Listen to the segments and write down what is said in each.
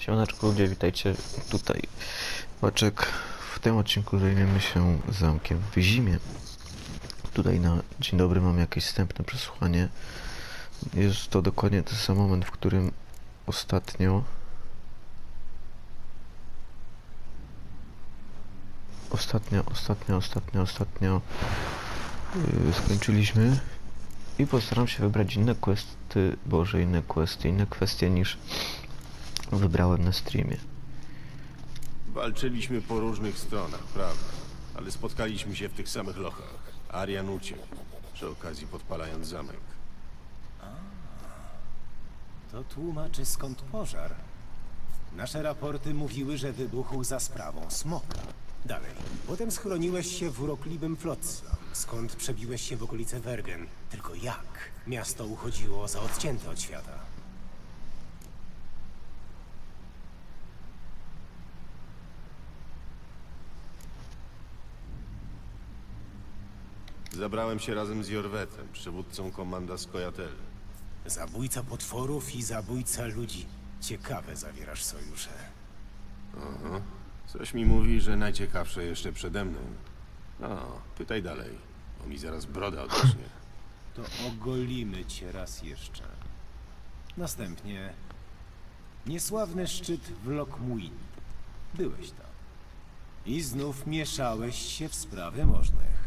Siemaneczko ludzie, witajcie tutaj. Łaczek. W tym odcinku zajmiemy się zamkiem w Zimie. Tutaj na dzień dobry mam jakieś wstępne przesłuchanie. Jest to dokładnie ten sam moment, w którym ostatnio skończyliśmy i postaram się wybrać inne questy, inne kwestie niż wybrałem na streamie. Walczyliśmy po różnych stronach, prawda? Ale spotkaliśmy się w tych samych lochach. Arian uciekł, przy okazji podpalając zamek. To tłumaczy skąd pożar. Nasze raporty mówiły, że wybuchł za sprawą smoka. Dalej. Potem schroniłeś się w urokliwym Flotsam, skąd przebiłeś się w okolice Wergen. Tylko jak? Miasto uchodziło za odcięte od świata. Zabrałem się razem z Jorwetem, przywódcą komanda Skojatel. Zabójca potworów i zabójca ludzi. Ciekawe zawierasz sojusze. Aha. Coś mi mówi, że najciekawsze jeszcze przede mną. No, pytaj dalej, bo mi zaraz broda odrośnie. To ogolimy cię raz jeszcze. Następnie niesławny szczyt w Lokmuin. Byłeś tam. I znów mieszałeś się w sprawy możnych.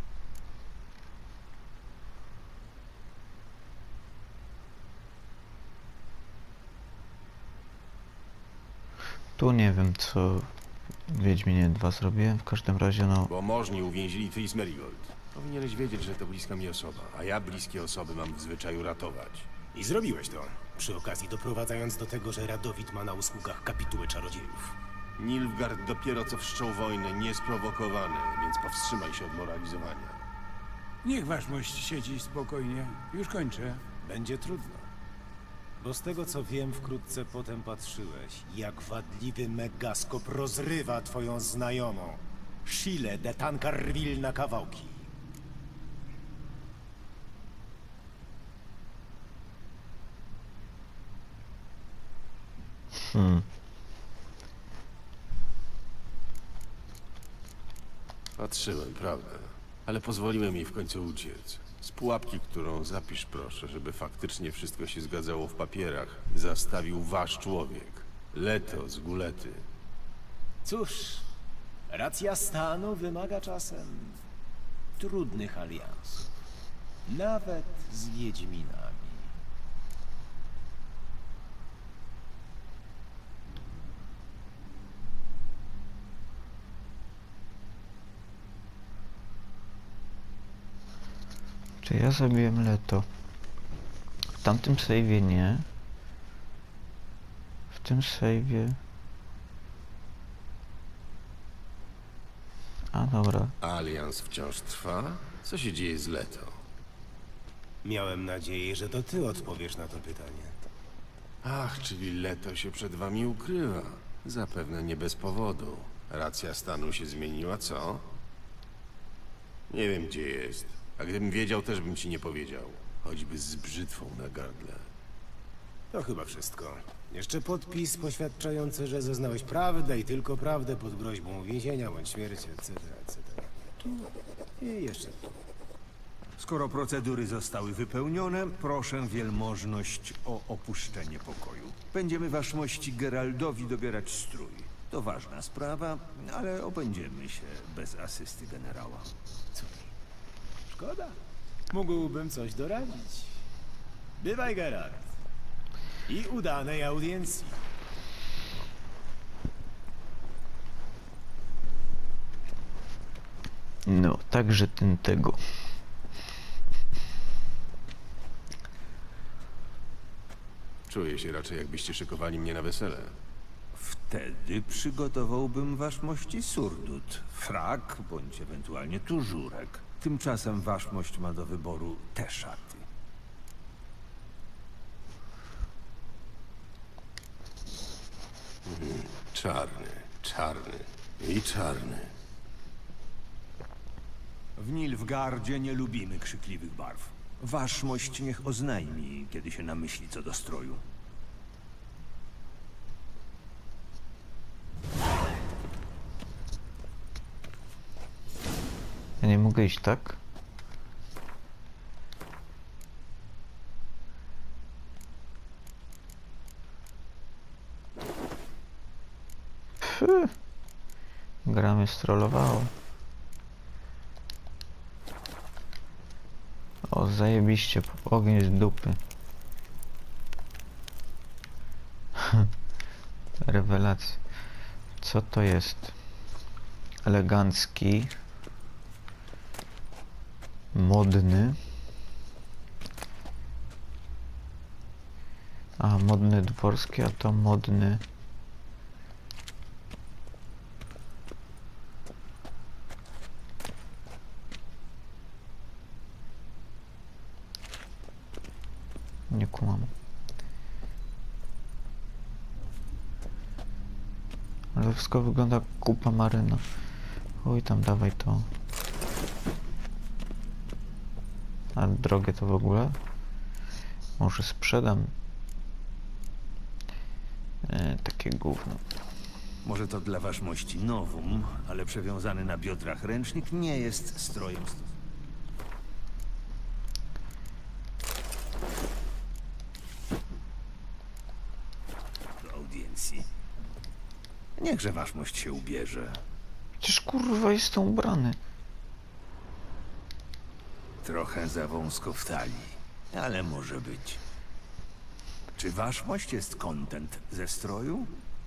Tu nie wiem co w Wiedźminie 2 zrobiłem, w każdym razie no... Bo możni uwięzili Tris Merigold. Powinieneś wiedzieć, że to bliska mi osoba, a ja bliskie osoby mam w zwyczaju ratować. I zrobiłeś to. Przy okazji doprowadzając do tego, że Radowid ma na usługach kapitułę czarodziejów. Nilfgaard dopiero co wszczął wojnę niesprowokowany, więc powstrzymaj się od moralizowania. Niech waszmość siedzi spokojnie. Już kończę. Będzie trudno. Bo z tego co wiem, wkrótce potem patrzyłeś, jak wadliwy Megaskop rozrywa twoją znajomą. Shile de Tancarville na kawałki. Patrzyłem, prawda? Ale pozwoliłem jej w końcu uciec. Z pułapki, którą zapisz proszę, żeby faktycznie wszystko się zgadzało w papierach, zastawił wasz człowiek. Leto z Gulety. Cóż, racja stanu wymaga czasem trudnych aliansów. Nawet z Wiedźminami. Czy ja zabiłem Leto? W tamtym save'ie nie. W tym save'ie... A dobra. Alians wciąż trwa? Co się dzieje z Leto? Miałem nadzieję, że to ty odpowiesz na to pytanie. Ach, czyli Leto się przed wami ukrywa. Zapewne nie bez powodu. Racja stanu się zmieniła, co? Nie wiem, gdzie jest. A gdybym wiedział, też bym ci nie powiedział. Choćby z brzytwą na gardle. To chyba wszystko. Jeszcze podpis poświadczający, że zeznałeś prawdę i tylko prawdę pod groźbą więzienia bądź śmierci, etc., etc. I jeszcze tu. Skoro procedury zostały wypełnione, proszę wielmożność o opuszczenie pokoju. Będziemy waszmości Geraldowi dobierać strój. To ważna sprawa, ale obędziemy się bez asysty generała. Cóż, szkoda. Mógłbym coś doradzić. Bywaj, Geralt. I udanej audiencji. No, także ten tego. Czuję się raczej, jakbyście szykowali mnie na wesele. Wtedy przygotowałbym waszmości surdut, frak bądź ewentualnie tużurek. Tymczasem waszmość ma do wyboru te szaty. Czarny, czarny i czarny. W Nilfgaardzie nie lubimy krzykliwych barw. Waszmość niech oznajmi, kiedy się namyśli co do stroju. mogę iść, tak? Pff. Gra mnie strollowała. O, zajebiście, ogień z dupy. Rewelacja. Co to jest? Elegancki. Modny. A, modny dworski, a to modny... Nie kumam. Ale wszystko wygląda jak kupa maryna. Oj, tam dawaj to. A drogie to w ogóle? Może sprzedam. Takie gówno. Może to dla waszmości nowum, ale przewiązany na biodrach ręcznik nie jest strojem. Do audiencji. Niechże waszmość się ubierze. Przecież kurwa jestem ubrany. Trochę za wąsko w talii, ale może być. Czy waszmość jest kontent ze stroju?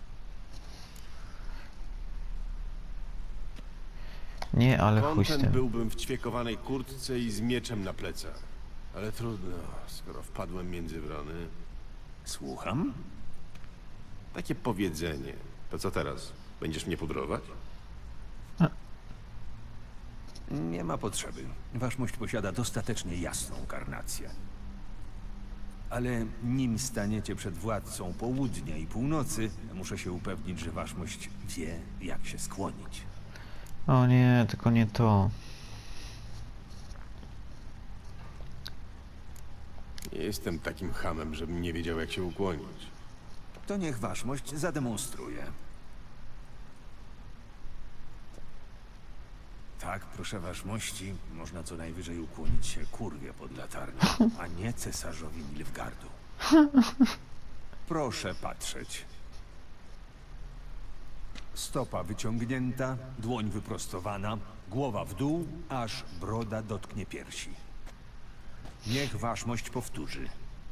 Nie, ale chuj z Kontent tym. byłbym w ćwiekowanej kurtce i z mieczem na plecach. Ale trudno, skoro wpadłem między wrony. Słucham? Takie powiedzenie. To co teraz? Będziesz mnie pudrować? Nie ma potrzeby. Waszmość posiada dostatecznie jasną karnację. Ale nim staniecie przed władcą południa i północy, muszę się upewnić, że waszmość wie, jak się skłonić. O nie, tylko nie to. Nie jestem takim chamem, żebym nie wiedział, jak się ukłonić. To niech waszmość zademonstruje. Tak, proszę waszmości, można co najwyżej ukłonić się kurwie pod latarnią, a nie cesarzowi Nilfgaardu. Proszę patrzeć. Stopa wyciągnięta, dłoń wyprostowana, głowa w dół, aż broda dotknie piersi. Niech waszmość powtórzy.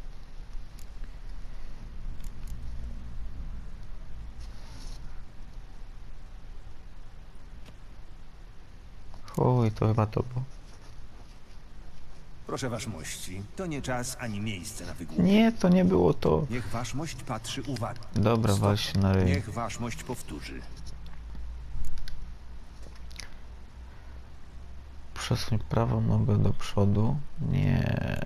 Chuj, to chyba to było. Proszę waszmości, to nie czas ani miejsce na wygłupy. Nie, to nie było to. Niech waszmość patrzy uważnie. Dobra, wal się na ryj. Niech waszmość powtórzy. Przesuń prawą nogę do przodu. Nie.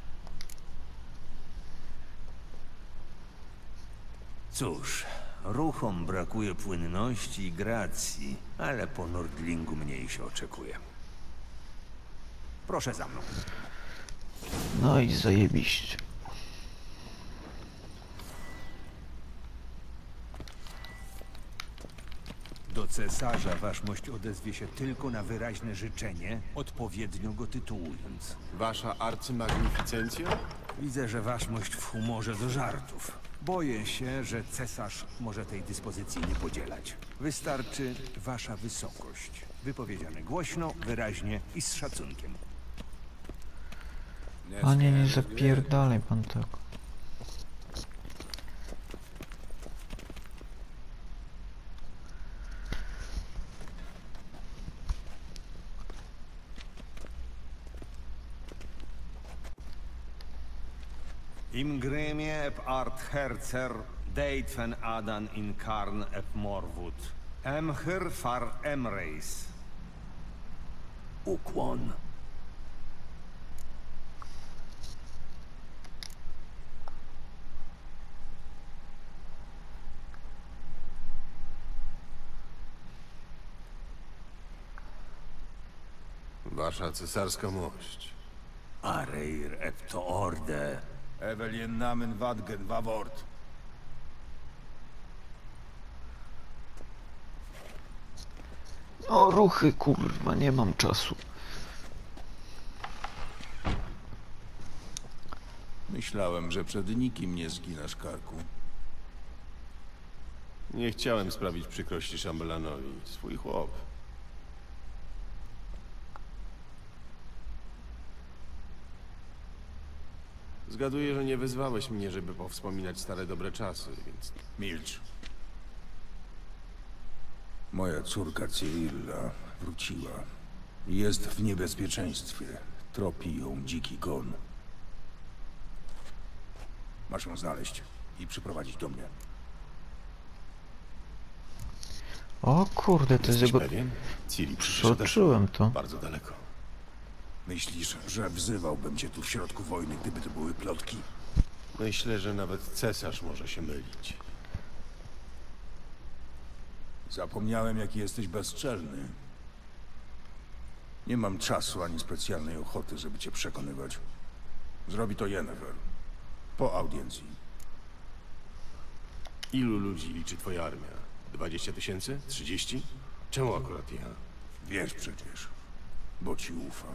Cóż, ruchom brakuje płynności i gracji, ale po Nordlingu mniej się oczekuje. Proszę za mną. No i zajebiście. Do cesarza waszmość odezwie się tylko na wyraźne życzenie, odpowiednio go tytułując. Wasza arcymagnificencja? Widzę, że waszmość w humorze do żartów. Boję się, że cesarz może tej dyspozycji nie podzielać. Wystarczy wasza wysokość. Wypowiedziane głośno, wyraźnie i z szacunkiem. A nie, nie zapierdalaj pan tak. Im grymie eb art herzer, deitfen adan in karn eb morwud. Emhyr far emreis. Ukłon. Wasza cesarska mość. Areir eb to orde. Evelien namen wadgen wawort. O, ruchy, kurwa, nie mam czasu. Myślałem, że przed nikim nie zginasz karku. Nie chciałem sprawić przykrości szambelanowi. Swój chłop. Zgaduję, że nie wezwałeś mnie, żeby powspominać stare dobre czasy, więc... Milcz. Moja córka Cyrilla wróciła. Jest w niebezpieczeństwie. Tropi ją dziki gon. Masz ją znaleźć i przyprowadzić do mnie. O kurde, to jest Jesteś jego... pewien? Ciri, Przeoczyłem to. bardzo daleko. Myślisz, że wzywałbym cię tu w środku wojny, gdyby to były plotki? Myślę, że nawet cesarz może się mylić. Zapomniałem, jaki jesteś bezczelny. Nie mam czasu ani specjalnej ochoty, żeby cię przekonywać. Zrobi to Yennefer. Po audiencji. Ilu ludzi liczy twoja armia? 20 000? 30? Czemu akurat ja? Wiesz przecież, bo ci ufa.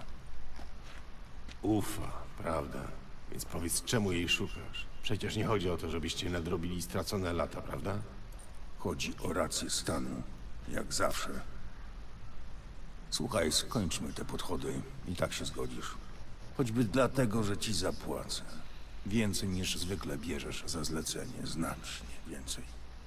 Ufa, prawda? Więc powiedz, czemu jej szukasz? Przecież nie chodzi o to, żebyście nadrobili stracone lata, prawda? Chodzi o rację stanu, jak zawsze. Słuchaj, skończmy te podchody i tak się zgodzisz. Choćby dlatego, że ci zapłacę. Więcej niż zwykle bierzesz za zlecenie, znacznie więcej.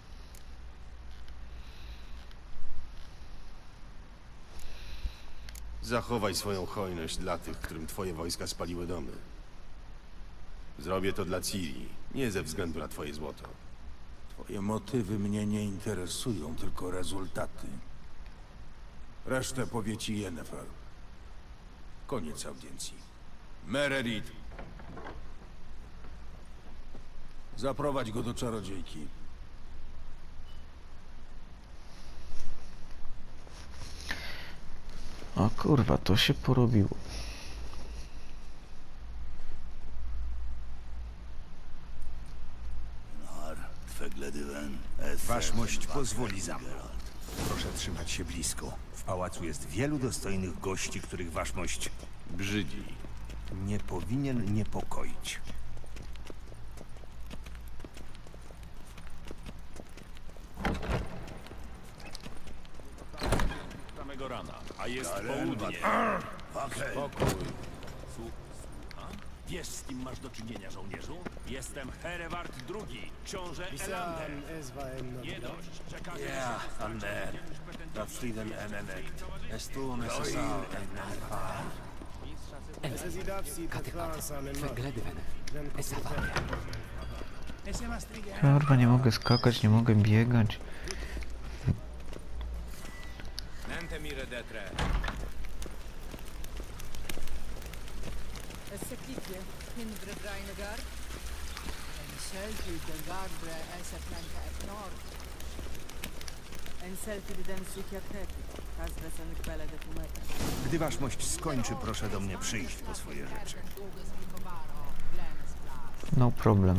Zachowaj swoją hojność dla tych, którym twoje wojska spaliły domy. Zrobię to dla Ciri, nie ze względu na twoje złoto. Twoje motywy mnie nie interesują, tylko rezultaty. Resztę powie ci Yennefer. Koniec audiencji. Meredith. Zaprowadź go do czarodziejki. O kurwa, to się porobiło. Waszmość pozwoli za mną. Proszę trzymać się blisko. W pałacu jest wielu dostojnych gości, których waszmość Brzydzi. nie powinien niepokoić. Samego rana, a jest południe. Wiesz, z kim masz do czynienia, żołnierzu? Jestem Hereward II, książę Elander. Nie dość, czekanie Ja, Ander. Dat Frieden en Enek. Es tu necesar en Nalfar. Kurwa, nie mogę skakać, nie mogę biegać. Nente mire detre. السكيكة هندر براينغار انسلتي دنغاربرا اسفلانكا ابنار انسلتي بدمسي كابتاكي كازبا سنك بلدة ماتا Gdy waszmość skończy, proszę do mnie przyjść po swoje rzeczy. No problem.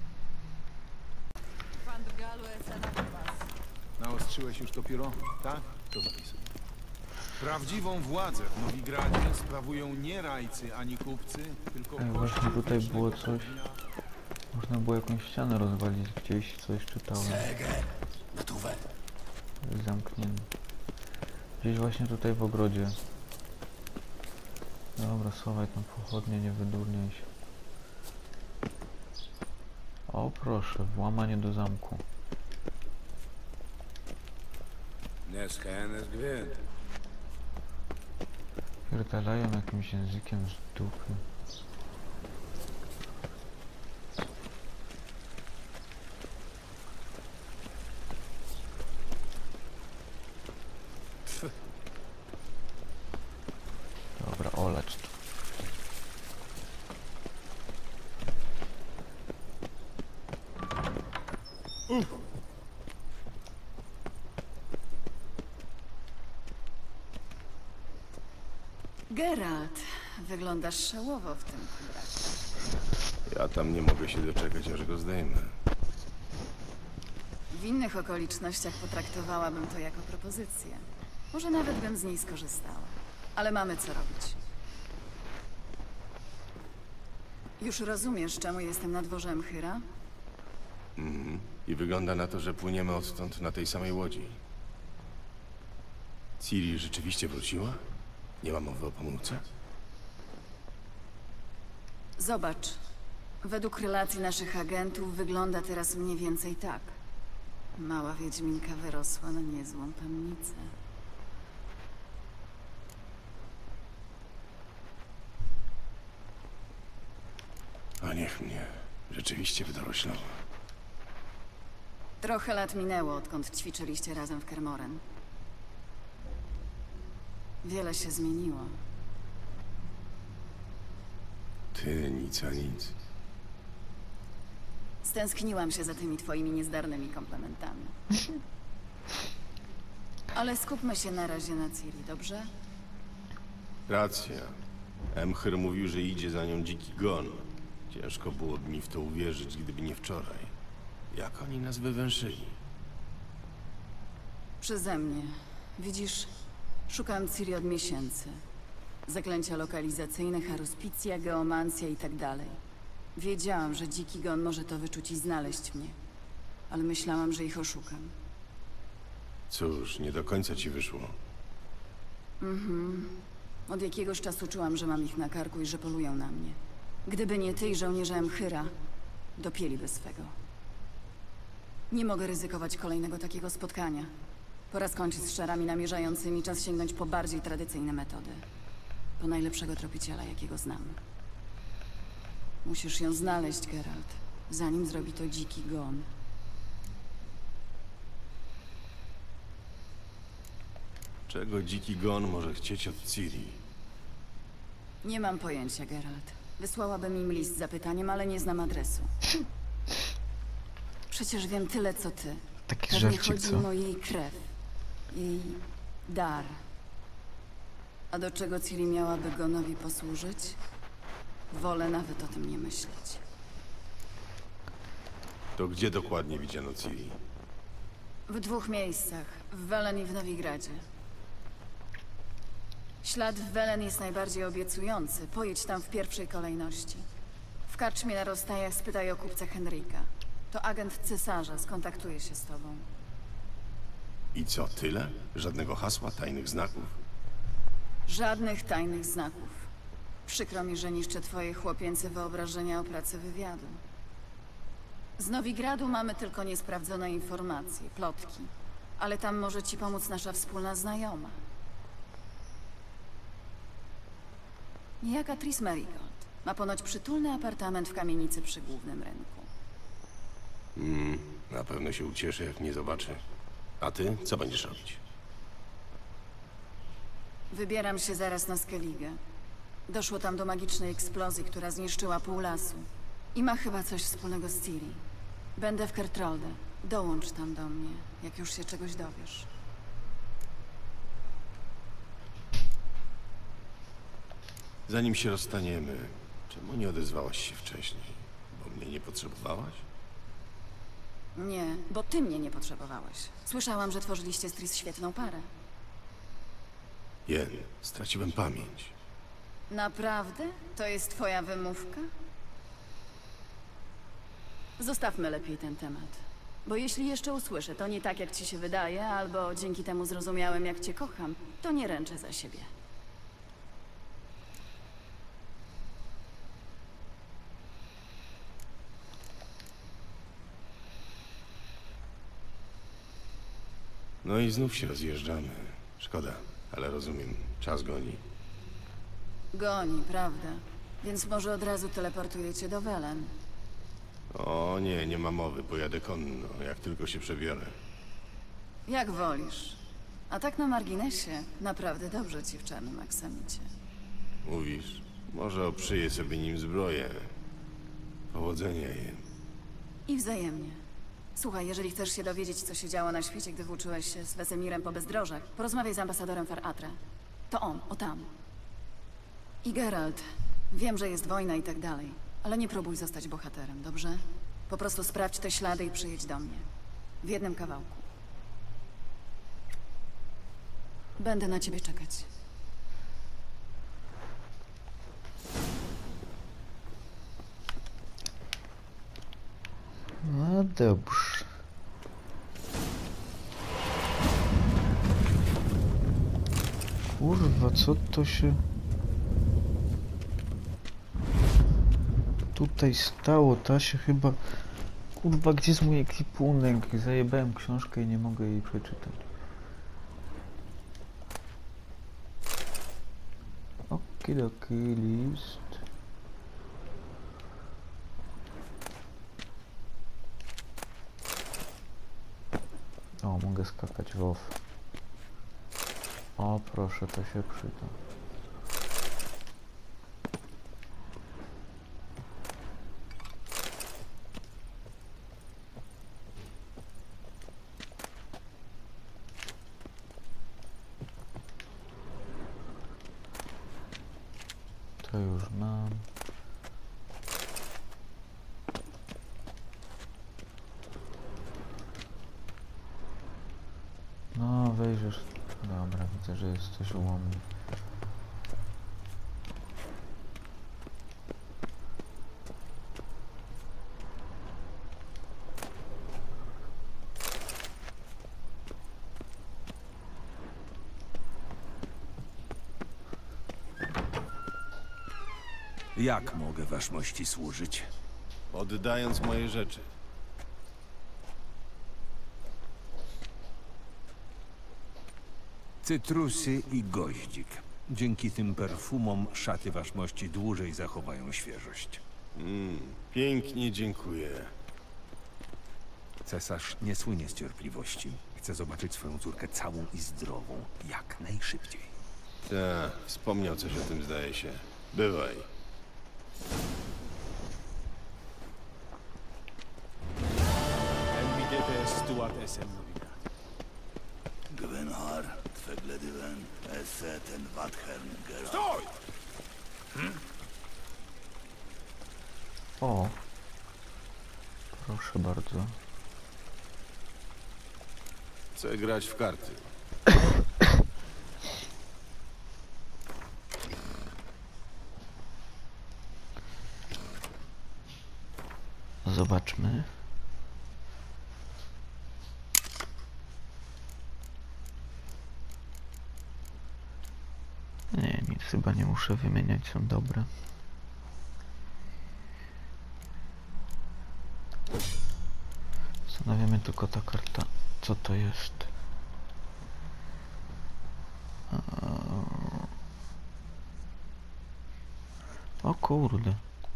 فاندرغالو اساناباس Naostrzyłeś już to pióro? Tak? To zapisuj. Prawdziwą władzę w Nowigradzie sprawują nie rajcy ani kupcy, tylko... Właśnie tutaj było coś. Można było jakąś ścianę rozwalić gdzieś, coś czytałem. Zamknięty. Gdzieś właśnie tutaj w ogrodzie. Dobra, schowaj tam pochodnie, nie wydurniaj się. O proszę, włamanie do zamku. Nesken gwyn. Pierdalają jakimś językiem z dupy. Dobra, olać to. Geralt, wyglądasz szałowo w tym kubraku. Ja tam nie mogę się doczekać, aż go zdejmę. W innych okolicznościach potraktowałabym to jako propozycję. Może nawet bym z niej skorzystała. Ale mamy co robić. Już rozumiesz, czemu jestem na dworze Emchyra? I wygląda na to, że płyniemy odtąd na tej samej łodzi. Ciri rzeczywiście wróciła? Nie ma mowy o pomyłce? Zobacz. Według relacji naszych agentów wygląda teraz mniej więcej tak. Mała wiedźminka wyrosła na niezłą pannicę. A niech mnie. Rzeczywiście wydoroślała. Trochę lat minęło, odkąd ćwiczyliście razem w Kermoren. Wiele się zmieniło. Ty nic a nic. Stęskniłam się za tymi twoimi niezdarnymi komplementami. Ale skupmy się na razie na Ciri, dobrze? Racja. Emchyr mówił, że idzie za nią dziki gon. Ciężko byłoby mi w to uwierzyć, gdyby nie wczoraj. Jak oni nas wywęszyli? Przeze mnie. Widzisz, szukam Ciri od miesięcy. Zaklęcia lokalizacyjne, haruspicja, geomancja i tak dalej. Wiedziałam, że dziki gon może to wyczuć i znaleźć mnie. Ale myślałam, że ich oszukam. Cóż, nie do końca ci wyszło. Od jakiegoś czasu czułam, że mam ich na karku i że polują na mnie. Gdyby nie ty i żołnierze Emchyra, dopieliby swego. Nie mogę ryzykować kolejnego takiego spotkania. Pora skończyć z szarami namierzającymi, czas sięgnąć po bardziej tradycyjne metody. Po najlepszego tropiciela, jakiego znam. Musisz ją znaleźć, Geralt, zanim zrobi to dziki gon. Czego dziki gon może chcieć od Ciri? Nie mam pojęcia, Geralt. Wysłałabym im list z zapytaniem, ale nie znam adresu. Przecież wiem tyle, co ty. Taki Pewnie żarcik, chodzi co? im o jej krew. Jej dar. A do czego Ciri miałaby Gonowi posłużyć? Wolę nawet o tym nie myśleć. To gdzie dokładnie widziano Ciri? W 2 miejscach. W Welen i w Nowigradzie. Ślad w Welen jest najbardziej obiecujący. Pojedź tam w pierwszej kolejności. W karczmie na rozstajach spytaj o kupca Henryka. To agent cesarza, skontaktuje się z tobą. I co, tyle? Żadnego hasła, tajnych znaków? Żadnych tajnych znaków. Przykro mi, że niszczę twoje chłopięce wyobrażenia o pracy wywiadu. Z Nowigradu mamy tylko niesprawdzone informacje, plotki. Ale tam może ci pomóc nasza wspólna znajoma. Niejaka Tris Merigold. Ma ponoć przytulny apartament w kamienicy przy głównym rynku. Na pewno się ucieszy, jak mnie zobaczy. A ty? Co będziesz robić? Wybieram się zaraz na Skellige. Doszło tam do magicznej eksplozji, która zniszczyła pół lasu. I ma chyba coś wspólnego z Ciri. Będę w Kertrolde. Dołącz tam do mnie, jak już się czegoś dowiesz. Zanim się rozstaniemy, czemu nie odezwałaś się wcześniej? Bo mnie nie potrzebowałaś? Nie, bo ty mnie nie potrzebowałeś. Słyszałam, że tworzyliście z Tris świetną parę. Jen, straciłem pamięć. Naprawdę? To jest twoja wymówka? Zostawmy lepiej ten temat. Bo jeśli jeszcze usłyszę, to nie tak, jak ci się wydaje, albo dzięki temu zrozumiałem, jak cię kocham, to nie ręczę za siebie. No i znów się rozjeżdżamy. Szkoda, ale rozumiem. Czas goni. Goni, prawda? Więc może od razu teleportuję cię do Welen. O nie, nie ma mowy. Pojadę konno, jak tylko się przebiorę. Jak wolisz. A tak na marginesie, naprawdę dobrze ci w czarnym aksamicie. Mówisz, może oprzyję sobie nim zbroję. Powodzenia, Jen. I wzajemnie. Słuchaj, jeżeli chcesz się dowiedzieć, co się działo na świecie, gdy włóczyłeś się z Wesemirem po bezdrożach, porozmawiaj z ambasadorem Far Atre. To on, o tam. I Geralt, wiem, że jest wojna i tak dalej, ale nie próbuj zostać bohaterem, dobrze? Po prostu sprawdź te ślady i przyjedź do mnie. W jednym kawałku. Będę na ciebie czekać. No dobrze. Kurwa, co to się tutaj stało? Ta się chyba... Kurwa, gdzie jest mój ekwipunek? Zajebałem książkę i nie mogę jej przeczytać. Okidoki, list. O, mogę skakać w WoW. O, proszę, to się przyda. To już mam. No, wejrzysz. Dobra, widzę, że jesteś ułomny. Jak mogę waszmości służyć? Oddając moje rzeczy. Cytrusy i goździk. Dzięki tym perfumom szaty waszmości dłużej zachowają świeżość. Pięknie dziękuję. Cesarz nie słynie z cierpliwości. Chce zobaczyć swoją córkę całą i zdrową, jak najszybciej. Tak, wspomniał coś o tym, zdaje się. Bywaj. Gwenhar, Tvegledywen, Esse, ten Wadhern, Geralt. Stój! O! Proszę bardzo. Chcę grać w karty. Zobaczmy. Nie, nic chyba nie muszę wymieniać, są dobre. Zastanawiamy tylko ta karta, co to jest. O kurde.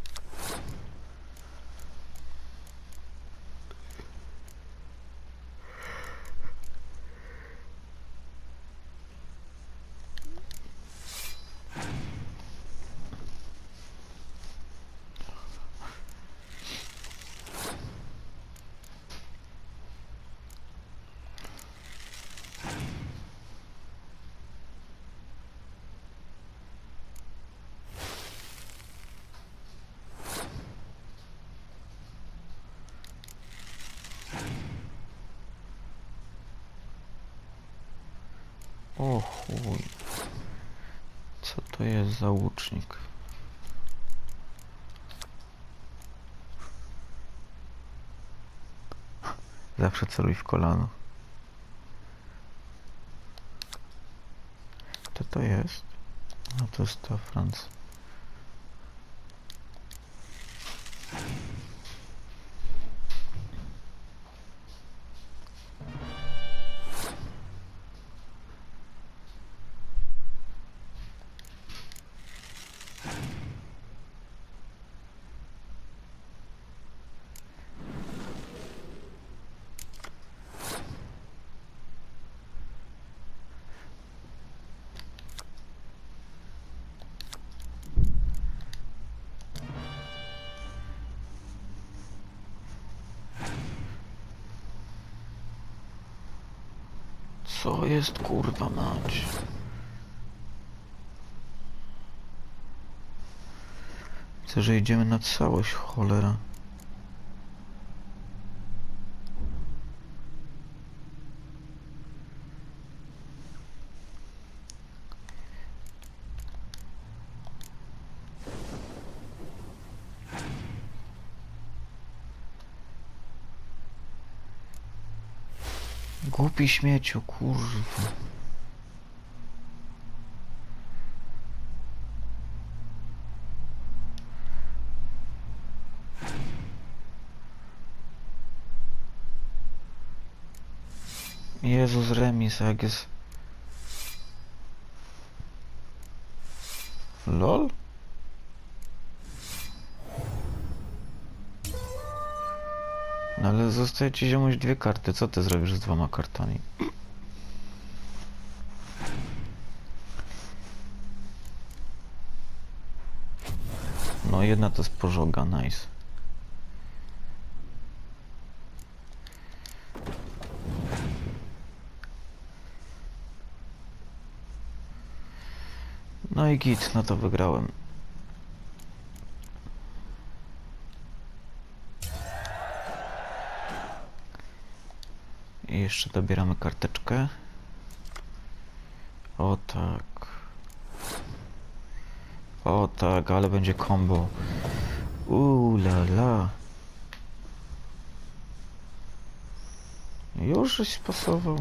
O chuj. Co to jest za łucznik? Zawsze celuj w kolano. Co to jest? No to jest ta Francja. Co jest, kurwa mać? Widzę, że idziemy na całość, cholera. Głupi śmieciu, kurwa. Jezus, remis, jak jest... LOL? No ale zostaje ci ziomuś 2 karty. Co ty zrobisz z 2 kartami? No jedna to jest pożoga, nice. No i git, no to wygrałem. I jeszcze dobieramy karteczkę. O tak. O tak, ale będzie combo. La la. Już żeś spasował.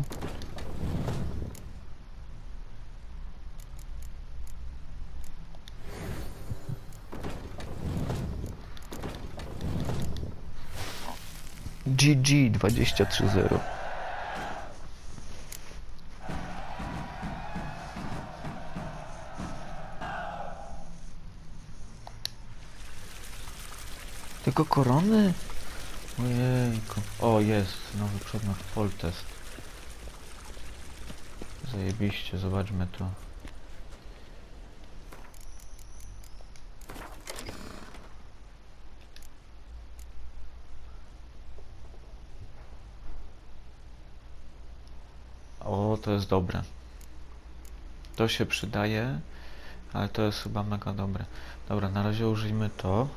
GG 23-0. Tylko korony? Ojejku. O, jest nowy przedmiot Poltest. Zajebiście, zobaczmy to. O, to jest dobre. To się przydaje, ale to jest chyba mega dobre. Dobra, na razie użyjmy to.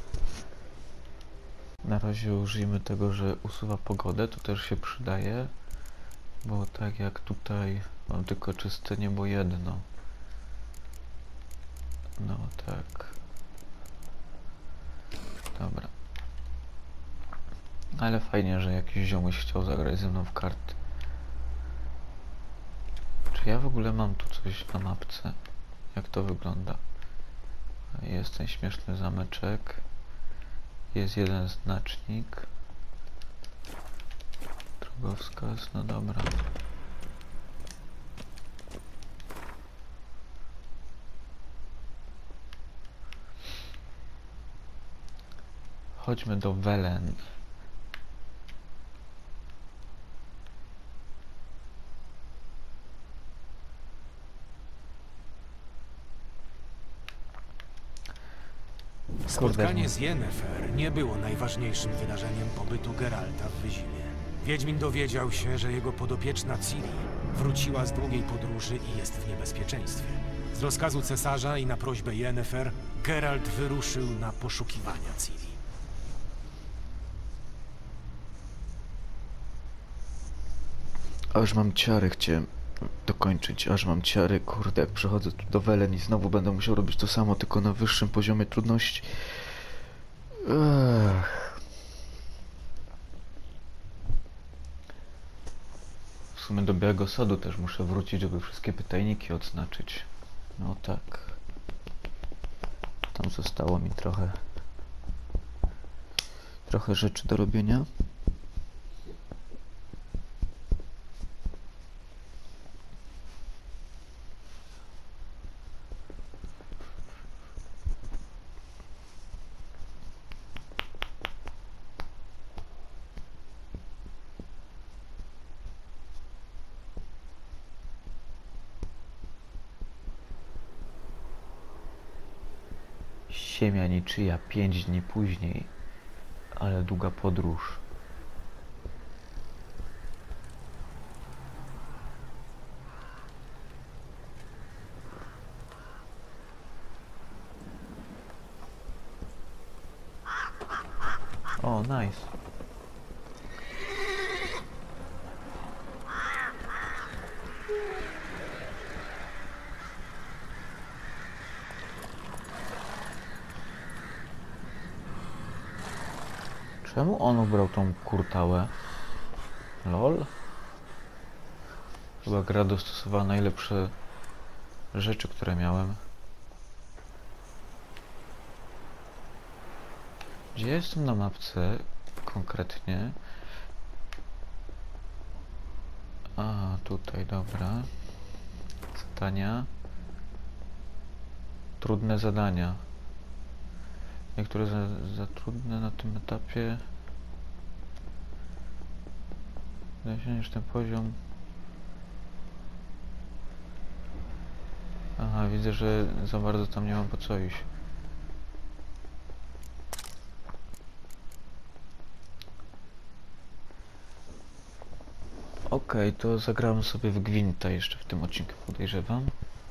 Na razie użyjmy tego, że usuwa pogodę, to też się przydaje. Bo tak jak tutaj mam tylko czyste niebo jedno. No tak. Dobra. Ale fajnie, że jakiś ziomuś chciał zagrać ze mną w karty. Czy ja w ogóle mam tu coś na mapce? Jak to wygląda? Jest ten śmieszny zameczek. Jest jeden znacznik. Drogowskaz, no dobra. Chodźmy do Welen. Spotkanie z Yennefer nie było najważniejszym wydarzeniem pobytu Geralta w Wyzimie. Wiedźmin dowiedział się, że jego podopieczna Ciri wróciła z długiej podróży i jest w niebezpieczeństwie. Z rozkazu cesarza i na prośbę Yennefer Geralt wyruszył na poszukiwania Ciri. Aż mam ciary, chciałem dokończyć, aż mam ciary, kurde, jak przechodzę tu do Welen i znowu będę musiał robić to samo, tylko na wyższym poziomie trudności. W sumie do Białego Sadu też muszę wrócić, żeby wszystkie pytajniki odznaczyć. No tak. Tam zostało mi trochę rzeczy do robienia. Ziemia niczyja 5 dni później, ale długa podróż. O, nice. Czemu on ubrał tą kurtałę? LOL? Chyba gra dostosowała najlepsze rzeczy, które miałem. Gdzie jestem na mapce konkretnie? A, tutaj, dobra. Zadania. Trudne zadania. Niektóre za trudne na tym etapie. Osiągniesz ten poziom. Aha, widzę, że za bardzo tam nie mam po co iść. Okej, to zagrałem sobie w Gwinta jeszcze w tym odcinku, podejrzewam.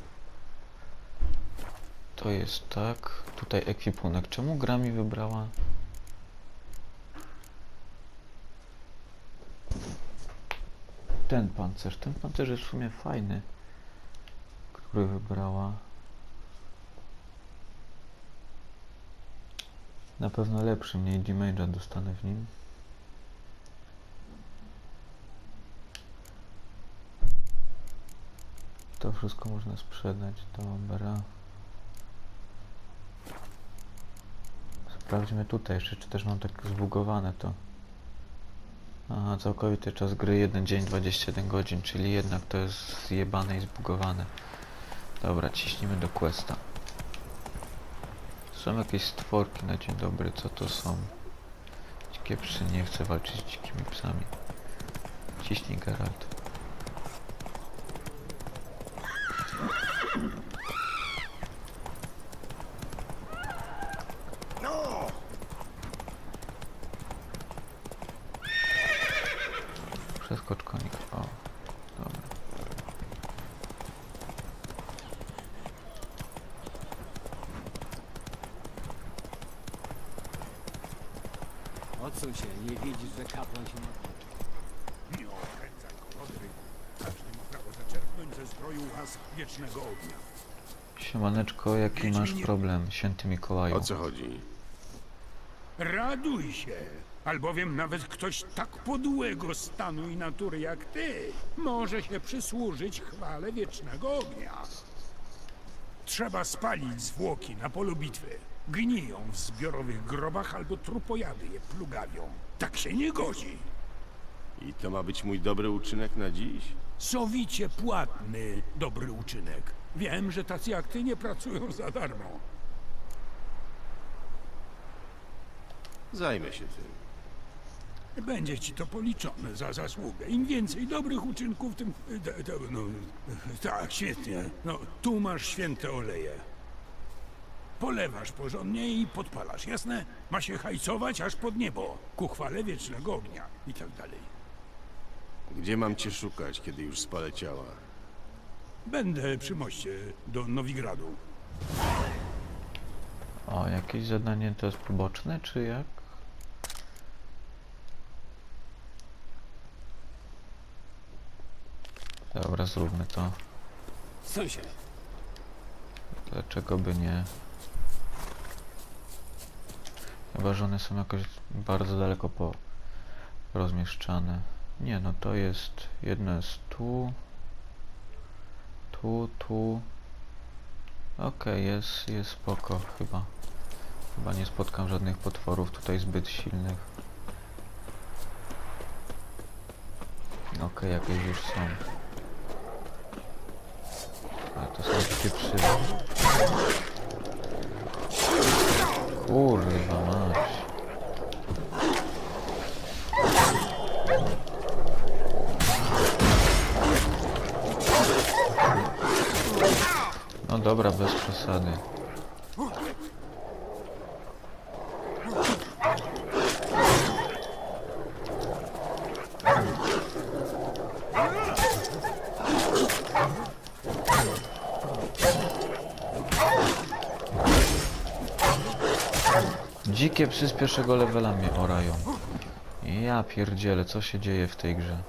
To jest tak. Tutaj ekwipunek. Czemu gra mi wybrała? Ten pancerz. Ten pancerz jest w sumie fajny. Który wybrała. Na pewno lepszy. Mniej damage'a dostanę w nim. To wszystko można sprzedać. Dobra. Sprawdźmy tutaj jeszcze, czy też mam tak zbugowane to. Aha, całkowity czas gry 1 dzień 21 godzin, czyli jednak to jest zjebane i zbugowane. Dobra, ciśnijmy do questa. Są jakieś stworki na dzień dobry, co to są? Dzikie psy, nie chcę walczyć z dzikimi psami. Ciśnij, Geralt. Przeskocz konik. O, dobra. Odsuń się, nie widzisz, że kapłan się napędza. Nie okręcaj go, Rodry. Każdy ma prawo zaczerpnąć ze zdroju łask wiecznego ognia. Siemaneczko, jaki masz problem, święty Mikołaju? O co chodzi? Raduj się, albowiem nawet ktoś tak podłego stanu i natury jak ty może się przysłużyć chwale wiecznego ognia. Trzeba spalić zwłoki na polu bitwy. Gniją w zbiorowych grobach albo trupojady je plugawią. Tak się nie godzi. I to ma być mój dobry uczynek na dziś? Sowicie płatny dobry uczynek. Wiem, że tacy jak ty nie pracują za darmo. Zajmę się tym. Będzie ci to policzone za zasługę. Im więcej dobrych uczynków, tym... No, tak, świetnie. No, tu masz święte oleje. Polewasz porządnie i podpalasz, jasne? Ma się hajcować aż pod niebo, ku chwale wiecznego ognia i tak dalej. Gdzie mam cię szukać, kiedy już spalę ciała? Będę przy moście do Nowigradu. O, jakieś zadanie to jest poboczne, czy jak? Dobra, zróbmy to. Suń się. Dlaczego by nie? Chyba, że one są jakoś bardzo daleko rozmieszczane. Nie, no to jest... Jedno jest tu. Tu. Okej, jest spoko chyba. Chyba nie spotkam żadnych potworów tutaj zbyt silnych. Okej, jakieś już są. Ale to są takie psy. Kurwa mać. No dobra, bez przesady. Dzikie psy z pierwszego levela mnie orają. Ja pierdzielę, co się dzieje w tej grze?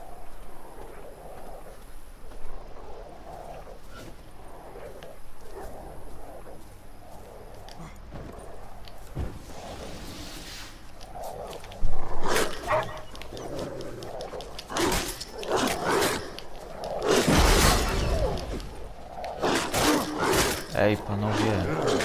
Ej, panowie.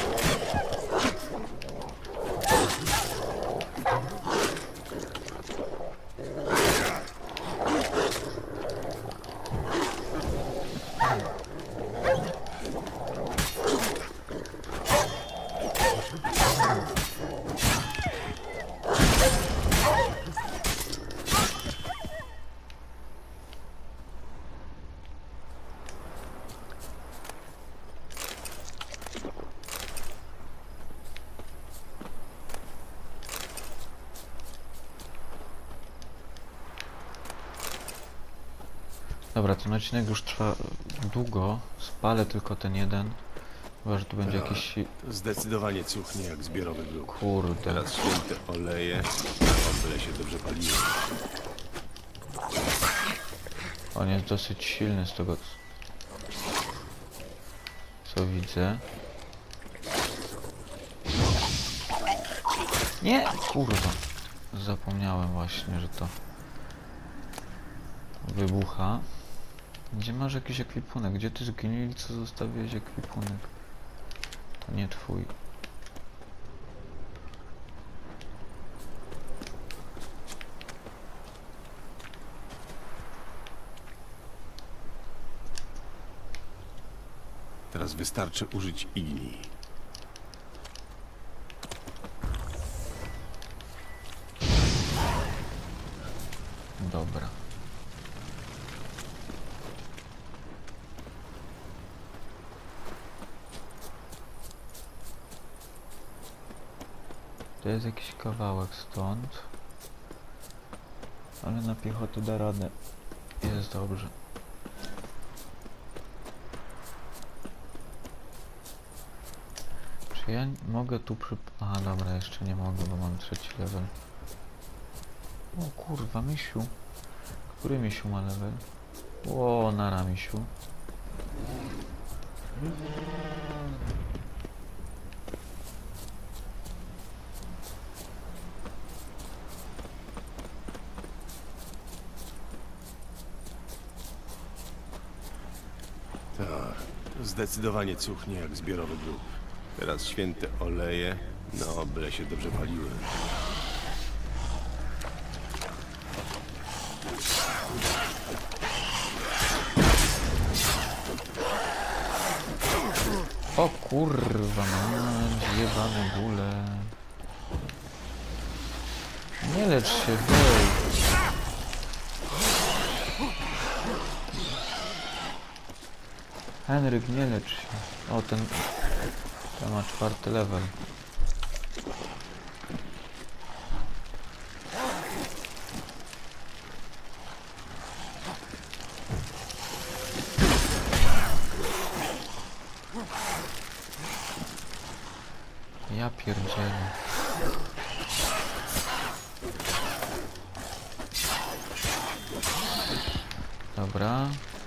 Dobra, ten odcinek już trwa długo. Spalę tylko ten jeden. Chyba, że tu będzie jakiś... Zdecydowanie cuchnie jak zbiorowy grób. Kurde. Teraz święte oleje, byle się dobrze paliły. On jest dosyć silny z tego, co widzę. Nie! Kurwa. Zapomniałem właśnie, że to wybucha. Gdzie masz jakiś ekwipunek? Gdzie ty zginęli, co zostawiłeś ekwipunek? To nie twój. Teraz wystarczy użyć igni. Dobra. To jest jakiś kawałek stąd. Ale na piechotę da radę. Jest dobrze. Czy ja mogę tu Aha, dobra, jeszcze nie mogę, bo mam 3. level. O kurwa, misiu. Który misiu ma level? O, nara misiu. Tak, zdecydowanie cuchnie jak zbiorowy grób. Teraz święte oleje, byle się dobrze paliły. O kurwa, mam zjebane bóle. Nie lecz się, hej. Henryk, nie lecz się. O, ten ma 4. level. Ja pierdzielę. Dobra.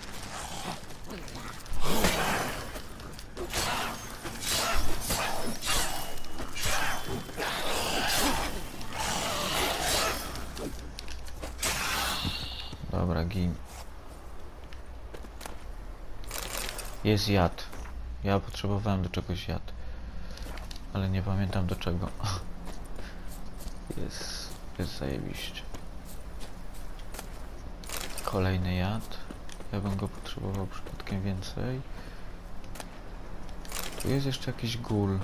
Dobra, gin. Jest jad. Ja potrzebowałem do czegoś jad. Ale nie pamiętam do czego. Jest zajebiście. Kolejny jad. Ja bym go potrzebował przypadkiem więcej. Tu jest jeszcze jakiś gól.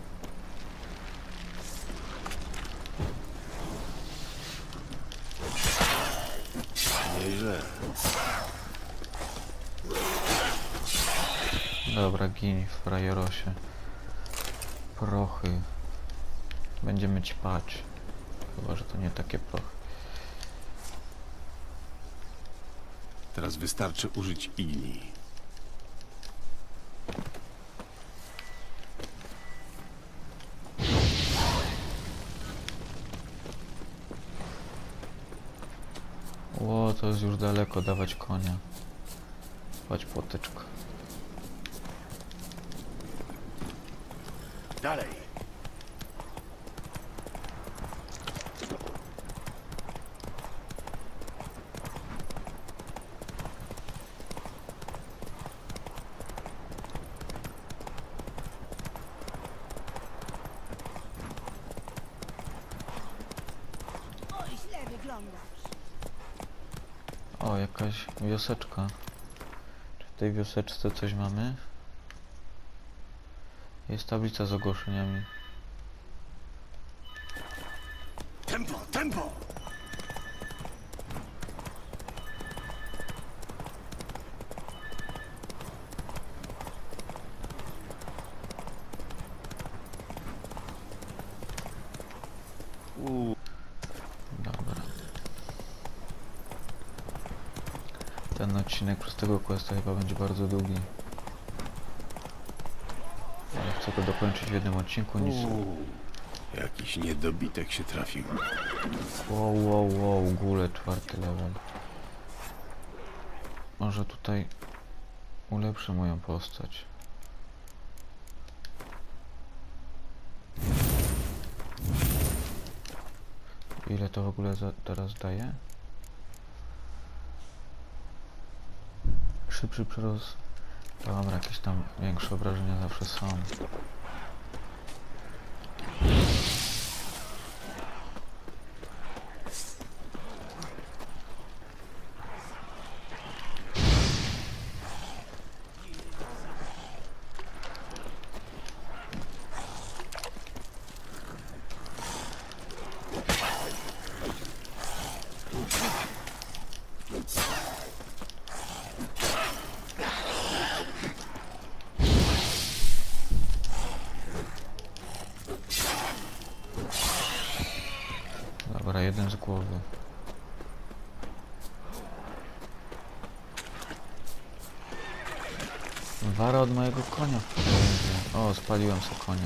Nieźle. Dobra, gin w frajerosie. Prochy. Będziemy ćpać. Chyba, że to nie takie prochy. Teraz wystarczy użyć igni. O, to jest już daleko, dawać konia. Chodź, potyczka. Dalej. jakaś wioseczka. Czy w tej wioseczce coś mamy? Jest tablica z ogłoszeniami. Tempo, tempo! Dobra. Ten odcinek przez tego questa chyba będzie bardzo długi. Ale chcę go dokończyć w jednym odcinku niż... Jakiś niedobitek się trafił. Wow, gule 4. level. Może tutaj ulepszę moją postać. Ile to w ogóle teraz daje? Szybszy przyrost. Dobra, jakieś tam większe obrażenia zawsze są. Dobra, jeden z głowy. Wara od mojego konia w podróży. O, spaliłem sobie konia.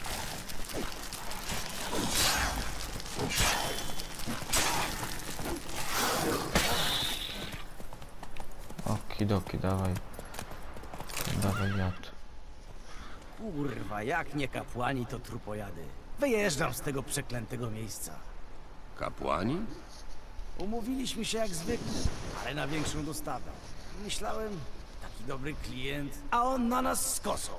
Okidoki, dawaj. Dawaj jad. Kurwa, jak nie kapłani, to trupojady. Wyjeżdżam z tego przeklętego miejsca. Kapłani? Umówiliśmy się jak zwykle, ale na większą dostawę. Myślałem, taki dobry klient, a on na nas z kosą.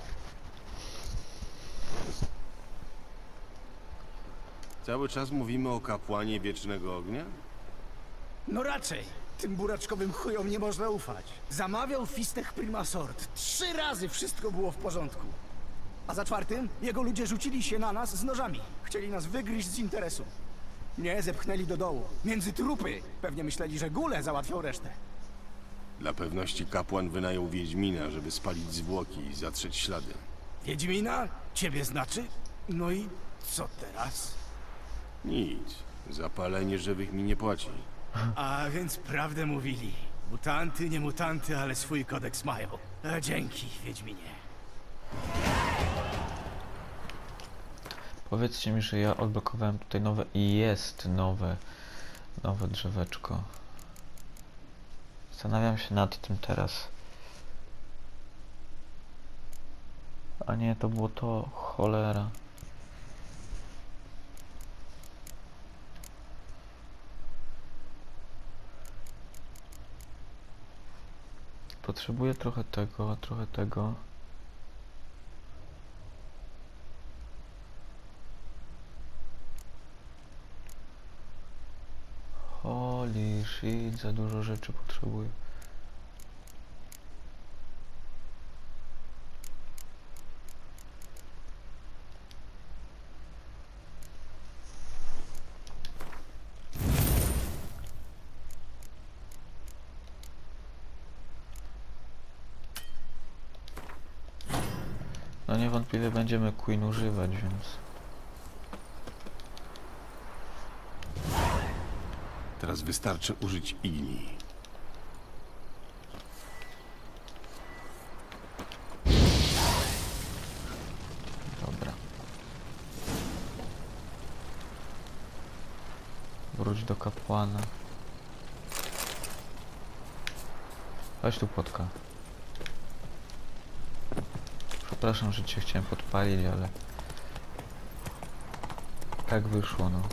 Cały czas mówimy o kapłanie Wiecznego Ognia? No raczej. Tym buraczkowym chujom nie można ufać. Zamawiał fistech Primasort. 3 razy wszystko było w porządku. A za 4 jego ludzie rzucili się na nas z nożami. Chcieli nas wygryźć z interesu. Nie, zepchnęli do dołu. Między trupy. Pewnie myśleli, że góle załatwią resztę. Dla pewności kapłan wynajął Wiedźmina, żeby spalić zwłoki i zatrzeć ślady. Wiedźmina? Ciebie znaczy? No i co teraz? Nic. Zapalenie żywych mi nie płaci. A więc prawdę mówili. Mutanty, nie mutanty, ale swój kodeks mają. Dzięki, Wiedźminie. Powiedzcie mi, że ja odblokowałem tutaj nowe i jest nowe drzeweczko. Zastanawiam się nad tym teraz. A nie, to było to, cholera. Potrzebuję trochę tego, trochę tego. Holy shit, za dużo rzeczy potrzebuję. No niewątpliwie będziemy Queen używać, więc... Teraz wystarczy użyć igni. Dobra. Wróć do kapłana. Chodź tu, płotka. Przepraszam, że cię chciałem podpalić, ale... tak wyszło, no.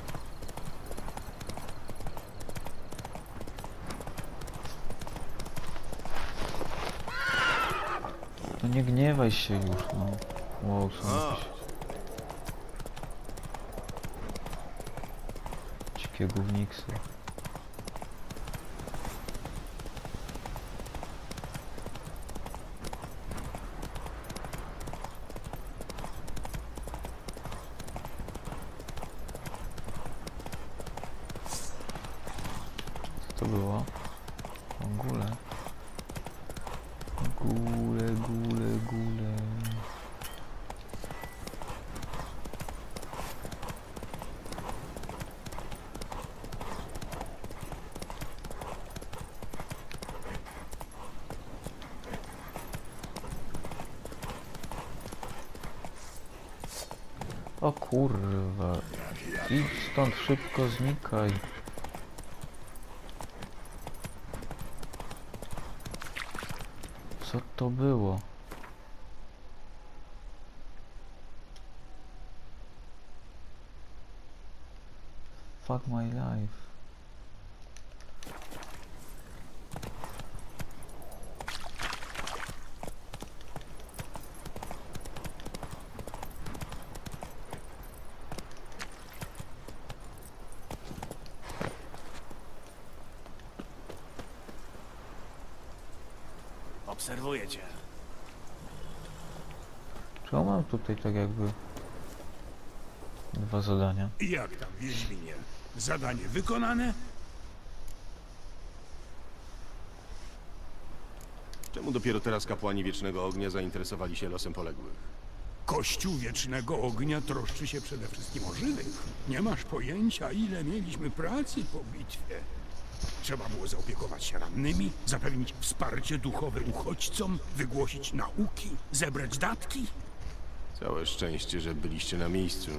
No nie gniewaj się już, no. Wow, są jakieś... dzikie gówniksy. Gule, gule, gule. O kurwa. Idź stąd, szybko znikaj. Co to było? Fuck my life. Obserwuję cię. Czemu mam tutaj tak jakby dwa zadania? Jak tam, Wiedźminie? Zadanie wykonane? Czemu dopiero teraz kapłani Wiecznego Ognia zainteresowali się losem poległych? Kościół Wiecznego Ognia troszczy się przede wszystkim o żywych. Nie masz pojęcia, ile mieliśmy pracy po bitwie. Trzeba było zaopiekować się rannymi, zapewnić wsparcie duchowe uchodźcom, wygłosić nauki, zebrać datki. Całe szczęście, że byliście na miejscu.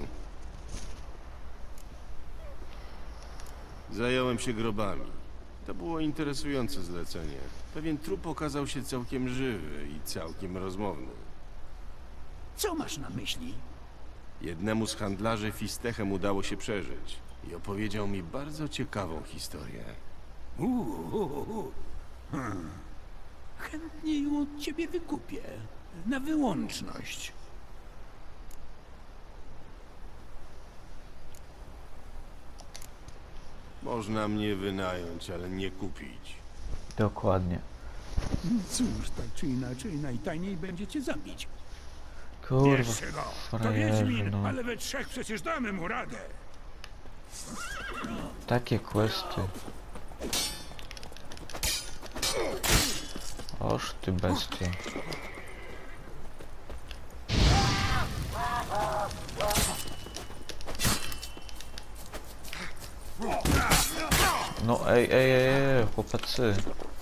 Zająłem się grobami. To było interesujące zlecenie. Pewien trup okazał się całkiem żywy i całkiem rozmowny. Co masz na myśli? Jednemu z handlarzy fistechem udało się przeżyć i opowiedział mi bardzo ciekawą historię. Chętnie ją od ciebie wykupię. Na wyłączność. Można mnie wynająć, ale nie kupić. Dokładnie. Cóż, tak czy inaczej, najtajniej będzie cię zabić. Kurwa, Bierzcie go! To frajerzy, Wiedźmin, no. ale we trzech przecież damy mu radę. Takie questy. Oż ty bestie. No ej, chłopacy.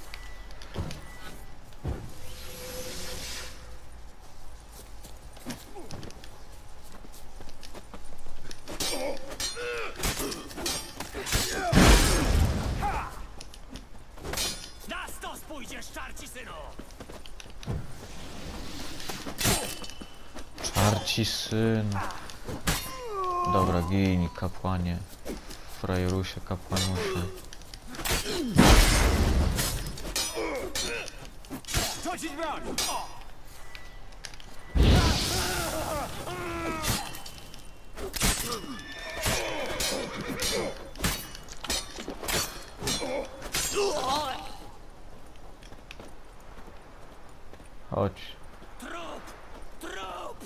Na stos pójdziesz, czarci synu! Czarci syn. Dobra, gini, kapłanie. Frajerusie, kapłanusie. Rzucić broń! Chodź. Trup! Trup!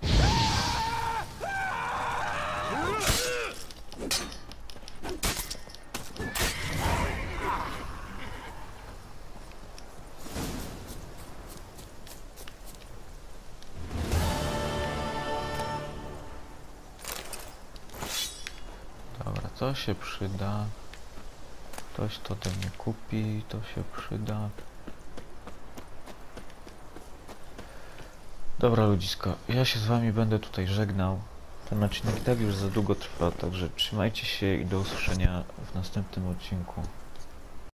Dobra, to się przyda. Ktoś to ode mnie kupi, to się przyda. Dobra ludziska, ja się z wami będę tutaj żegnał. Ten odcinek i tak już za długo trwa, także trzymajcie się i do usłyszenia w następnym odcinku.